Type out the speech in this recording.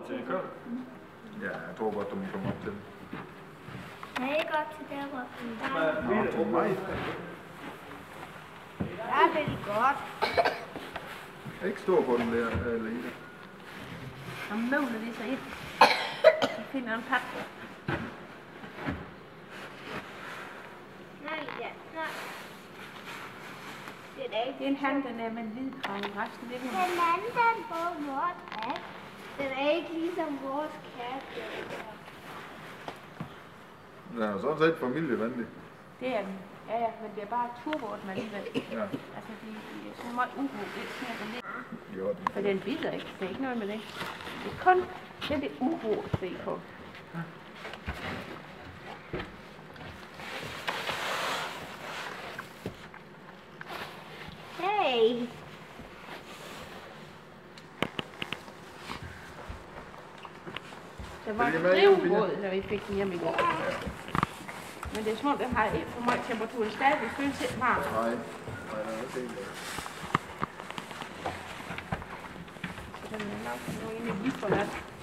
til køl? Ja, jeg tror godt, du må komme op til den. Nej, ikke op til der, hvor den der. Nå, til mig. Ja, det er godt. Ikke stå på den der, Lene. Så møvler de sig ind. De finder en pakke. Nej, ja, nej. Det er da ikke. Det er en hand, den er med en hvid krav. Resten det er Den anden, den på vores kat. Den er ikke ligesom vores kat. Den er jo sådan set familievenlig. Det er den. Ja, ja, men det er bare turvort, man alligevel. Ja. Altså, de er så meget uro. Det er sådan, at den ligger. Jo, den. For den bider ikke. Det er ikke noget med det. Det er kun den det uro at se på. Hey. Der var en drivvåd, da vi fik den hjem i går. Men det er som om, den har ikke for meget temperatur. Den stadig føles helt varm. Nej, nej, nej, det er ikke det. Så den er nok noget inde i lige for nat.